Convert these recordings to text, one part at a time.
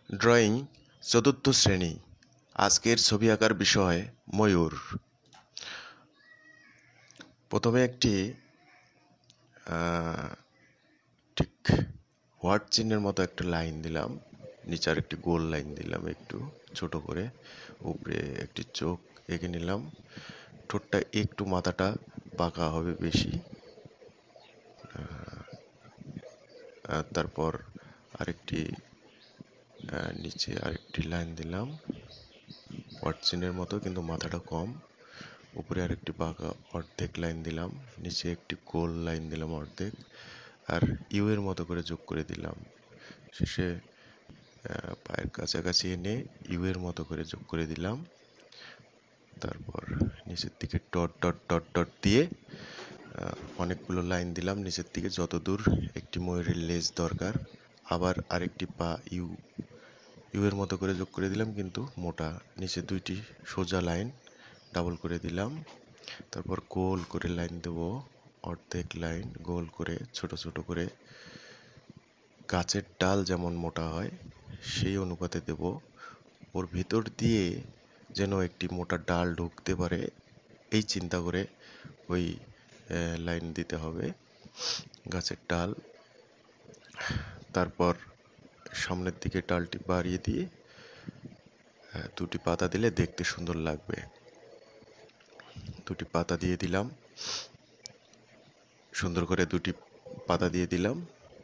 Drawing চতুর্থ শ্রেণী। আজকের ছবি আঁকার বিষয় ময়ূর। প্রথমে একটি ঠিক হোয়াট চিহ্নের মতো একটা লাইন দিলাম, নিচে আর একটি গোল লাইন দিলাম একটু ছোট করে, উপরে একটি চোখ এঁকে নিলাম, ঠোঁটটা একটু মাথাটা বাঁকা হবে বেশি। তারপর আরেকটি নিচে আরেকটি লাইন দিলাম হোয়াট চিহ্নের মতো, কিন্তু মাথাটা কম। উপরে আরেকটি বাঁকা অর্ধেক লাইন দিলাম, নিচে একটি গোল লাইন দিলাম অর্ধেক, আর ইউ এর মতো করে যোগ করে দিলাম। শেষে পায়ের কাছাকাছি এনে ইউ এর মতো করে যোগ করে দিলাম। তারপর নিচের দিকে ডট ডট ডট ডট দিয়ে অনেকগুলো লাইন দিলাম নিচের দিকে, যত দূর একটি ময়ূরের লেজ দরকার। আবার আরেকটি পা ইউ এর মতো করে যোগ করে দিলাম, কিন্তু মোটা। নিচে দুইটি সোজা লাইন ডাবল করে দিলাম। তারপর গোল করে লাইন দেব, অর্ধেক লাইন গোল করে ছোট ছোট করে, গাছের ডাল যেমন মোটা হয় সেই অনুপাতে দেব। ওর ভিতর দিয়ে যেন একটি মোটা ডাল ঢুকতে পারে এই চিন্তা করে ওই লাইন দিতে হবে, গাছের ডাল। তারপর সামনের দিকে ডালটি বাড়িয়ে দিয়ে দুটি পাতা দিলে দেখতে সুন্দর লাগবে। দুটি পাতা দিয়ে দিলাম, সুন্দর করে দুটি পাতা দিয়ে দিলাম।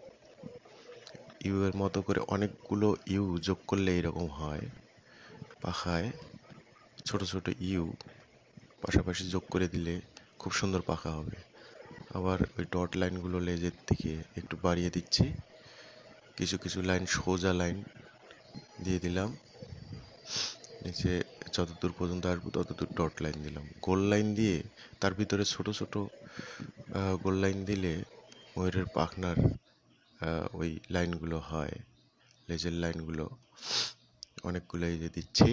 ইউ এর মতো করে অনেকগুলো ইউ যোগ করলে এরকম হয়, পাখায় ছোট ছোট ইউ পাশাপাশি যোগ করে দিলে খুব সুন্দর পাখা হবে। আবার ওই ডট লাইনগুলো লেজের দিকে একটু বাড়িয়ে দিচ্ছি, কিছু কিছু লাইন সোজা লাইন দিয়ে দিলাম, নিচে যতদূর পর্যন্ত আসবো ততদূর ডট লাইন দিলাম। গোল লাইন দিয়ে তার ভিতরে ছোট ছোট গোল লাইন দিলে ময়ূরের পাখনার ওই লাইনগুলো হয়, লেজের লাইনগুলো অনেকগুলো এই যে দিচ্ছি।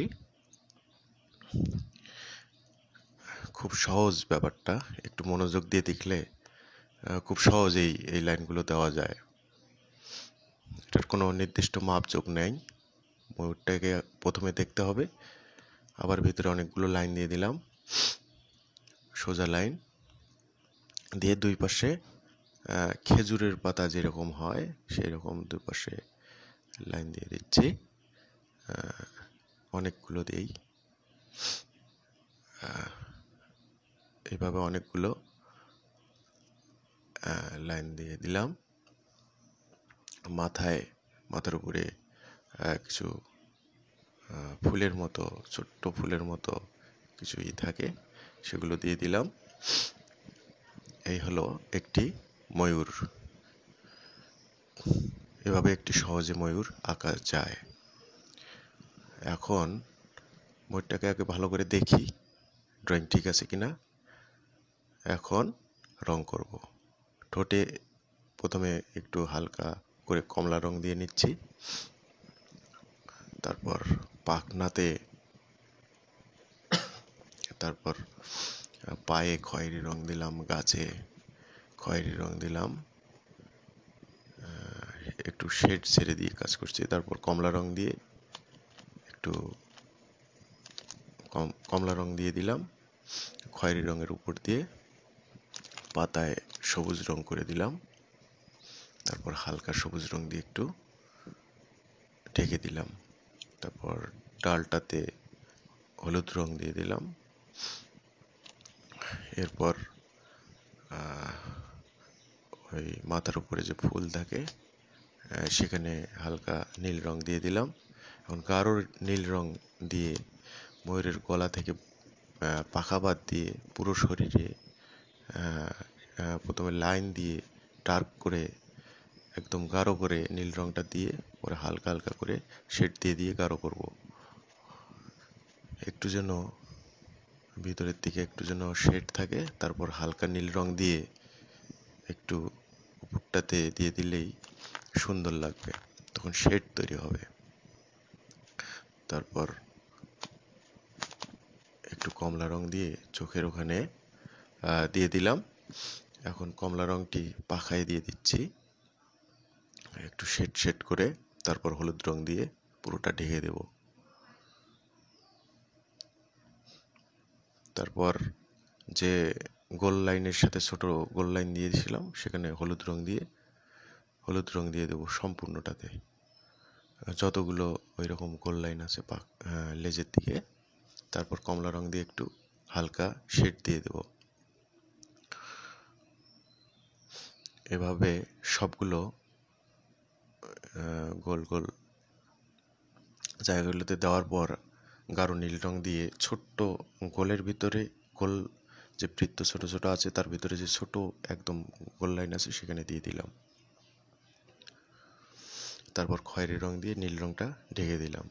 খুব সহজ ব্যাপারটা, একটু মনোযোগ দিয়ে দেখলে খুব সহজেই এই লাইনগুলো দেওয়া যায়। এটার কোনো নির্দিষ্ট মাপজোক নেই, ময়ূরটাকে প্রথমে দেখতে হবে। আবার ভিতরে অনেকগুলো লাইন দিয়ে দিলাম, সোজা লাইন দিয়ে দুই পাশে খেজুরের পাতা যেরকম হয় সেই রকম দুই পাশে লাইন দিয়ে দিচ্ছি, অনেকগুলো দিই। এইভাবে অনেকগুলো লাইন দিয়ে দিলাম। মাথার উপরে কিছু ফুলের মতো, ছোট্ট ফুলের মতো কিছু থাকে, সেগুলো দিয়ে দিলাম। এই হলো একটি ময়ূর। এভাবে একটি সহজে ময়ূর আঁকা যায়। এখন ময়ূরটাকে আগে ভালো করে দেখি ড্রয়িং ঠিক আছে কিনা। এখন রং করব। ঠোঁটে প্রথমে একটু হালকা করে কমলা রং দিয়ে নিচ্ছি, তারপর পাখনাতে, তারপর পায়ে খয়েরি রং দিলাম, গাছে খয়েরি রং দিলাম, একটু শেড ছেড়ে দিয়ে কাজ করছি। তারপর কমলা রং দিয়ে একটু কমলা রং দিয়ে দিলাম, খয়েরি রঙের উপর দিয়ে পাতায় সবুজ রং করে দিলাম, তারপর হালকা সবুজ রং দিয়ে একটু ঢেকে দিলাম, তারপর ডালটাতে হলুদ রং দিয়ে দিলাম। এরপর ওই মাথার উপরে যে ফুল থাকে সেখানে হালকা নীল রং দিয়ে দিলাম। এখন গাঢ় নীল রং দিয়ে ময়ূরের গলা থেকে পাখা বাদ দিয়ে পুরো শরীরে প্রথমে লাইন দিয়ে ডার্ক করে একদম গাঢ় করে নীল রংটা দিয়ে পরে হালকা হালকা করে শেড দিয়ে দিয়ে গাঢ় করব। একটু যেন ভিতরের দিকে একটু যেন শেড থাকে, তারপর হালকা নীল রং দিয়ে একটু উপরটাতে দিয়ে দিলেই সুন্দর লাগবে, তখন শেড তৈরি হবে। তারপর একটু কমলা রং দিয়ে চোখের ওখানে দিয়ে দিলাম। এখন কমলা রংটি পাখায় দিয়ে দিচ্ছি একটু শেড শেড করে, তারপর হলুদ রং দিয়ে পুরোটা ঢেকে দেব। তারপর যে গোল লাইনের সাথে ছোট গোল লাইন দিয়ে দিয়েছিলাম সেখানে হলুদ রং দিয়ে দেবো সম্পূর্ণটাতে, যতগুলো ওই রকম গোল লাইন আছে লেজের দিকে। তারপর কমলা রং দিয়ে একটু হালকা শেড দিয়ে দেব। এভাবে সবগুলো গোল গোল জায়গাগুলোতে দেওয়ার পর গাঢ় নীল রং দিয়ে ছোট্ট গোলের ভিতরে, গোল যে বৃত্ত ছোট ছোট আছে তার ভিতরে যে ছোট একদম গোল লাইন আছে সেখানে দিয়ে দিলাম। তারপর খয়েরি রং দিয়ে নীল রংটা ঢেকে দিলাম।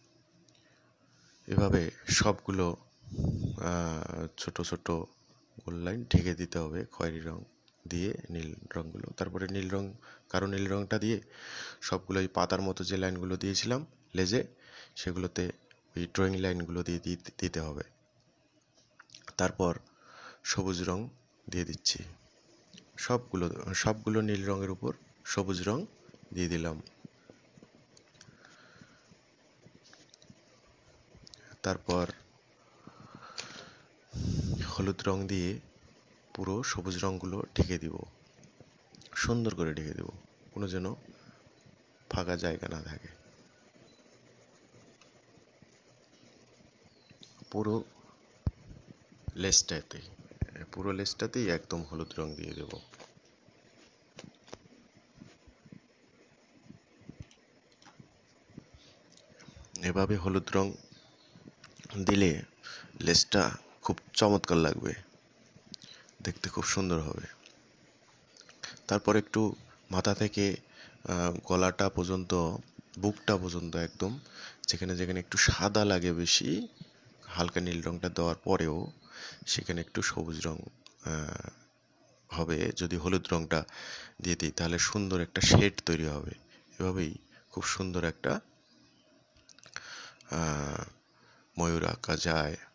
এভাবে সবগুলো ছোট ছোট গোল লাইন ঢেকে দিতে হবে খয়েরি রং দিয়ে নীল রংগুলো। তারপরে গাঢ় নীল রংটা দিয়ে সবগুলো ওই পাতার মতো যে লাইনগুলো দিয়েছিলাম লেজে, সেগুলোতে ওই ড্রয়িং লাইনগুলো দিয়ে দিতে হবে। তারপর সবুজ রং দিয়ে দিচ্ছি, সবগুলো নীল রঙের উপর সবুজ রং দিয়ে দিলাম। তারপর হলুদ রং দিয়ে পুরো সবুজ রংগুলো ঢেকে দিব, সুন্দর করে ঢেকে দেব, কোনো যেন ফাঁকা জায়গা না থাকে। পুরো লেজটাতেই একদম হলুদ রং দিয়ে দেব। এভাবে হলুদ রং দিলে লেজটা খুব চমৎকার লাগবে, দেখতে খুব সুন্দর হবে। তারপর একটু মাথা থেকে গলাটা পর্যন্ত, বুকটা পর্যন্ত একদম যেখানে যেখানে একটু সাদা লাগে বেশি, হালকা নীল রংটা দেওয়ার পরেও সেখানে একটু সবুজ রং হবে। যদি হলুদ রংটা দিয়ে দিই তাহলে সুন্দর একটা শেড তৈরি হবে। এভাবেই খুব সুন্দর একটা ময়ূর আঁকা যায়।